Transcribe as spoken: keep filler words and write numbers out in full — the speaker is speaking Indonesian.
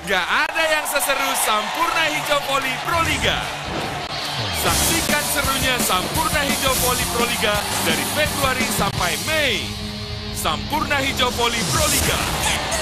Gak ada yang seseru Sampurna Hijau Voli Proliga. Saksikan serunya Sampurna Hijau Voli Proliga dari Februari sampai Mei. Sampurna Hijau Voli Proliga.